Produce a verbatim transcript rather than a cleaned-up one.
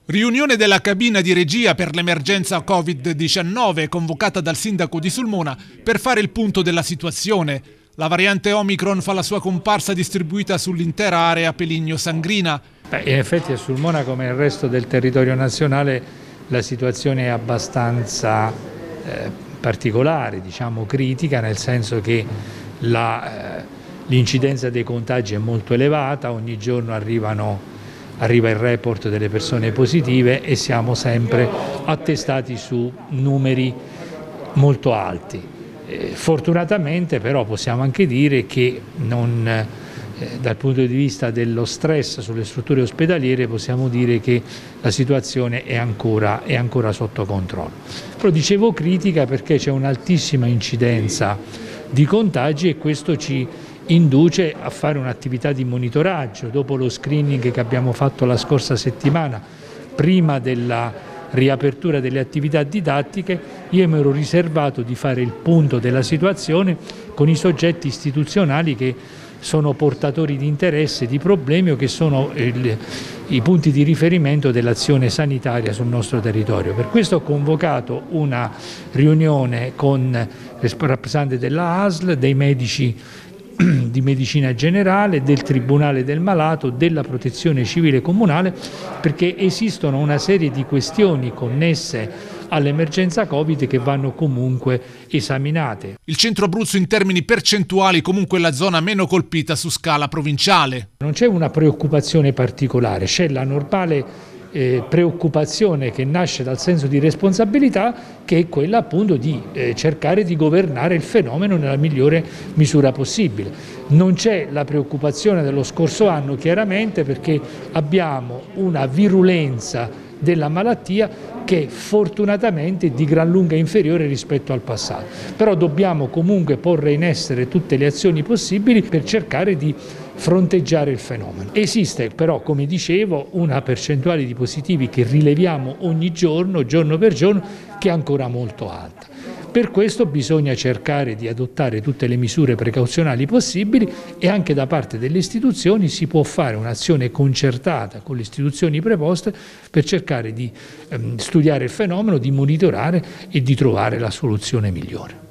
Riunione della cabina di regia per l'emergenza Covid diciannove convocata dal sindaco di Sulmona per fare il punto della situazione. La variante Omicron fa la sua comparsa distribuita sull'intera area Peligno-Sangrina. Beh, in effetti a Sulmona, come nel resto del territorio nazionale, la situazione è abbastanza eh, particolare, diciamo critica, nel senso che la, eh, l'incidenza dei contagi è molto elevata, ogni giorno arrivano Arriva il report delle persone positive e siamo sempre attestati su numeri molto alti. Eh, fortunatamente però possiamo anche dire che non, eh, dal punto di vista dello stress sulle strutture ospedaliere possiamo dire che la situazione è ancora, è ancora sotto controllo. Però dicevo critica perché c'è un'altissima incidenza di contagi e questo ci induce a fare un'attività di monitoraggio. Dopo lo screening che abbiamo fatto la scorsa settimana, prima della riapertura delle attività didattiche, io mi ero riservato di fare il punto della situazione con i soggetti istituzionali che sono portatori di interesse, di problemi o che sono il, i punti di riferimento dell'azione sanitaria sul nostro territorio. Per questo ho convocato una riunione con il rappresentante della A S L, dei medici di medicina generale, del Tribunale del Malato, della Protezione Civile Comunale, perché esistono una serie di questioni connesse all'emergenza Covid che vanno comunque esaminate. Il centro Abruzzo in termini percentuali comunque è la zona meno colpita su scala provinciale. Non c'è una preoccupazione particolare, c'è la normale Eh, preoccupazione che nasce dal senso di responsabilità, che è quella appunto di eh, cercare di governare il fenomeno nella migliore misura possibile. Non c'è la preoccupazione dello scorso anno chiaramente, perché abbiamo una virulenza della malattia che fortunatamente è di gran lunga inferiore rispetto al passato. Però dobbiamo comunque porre in essere tutte le azioni possibili per cercare di fronteggiare il fenomeno. Esiste però, come dicevo, una percentuale di positivi che rileviamo ogni giorno, giorno per giorno, che è ancora molto alta. Per questo bisogna cercare di adottare tutte le misure precauzionali possibili e anche da parte delle istituzioni si può fare un'azione concertata con le istituzioni preposte per cercare di ehm, studiare il fenomeno, di monitorare e di trovare la soluzione migliore.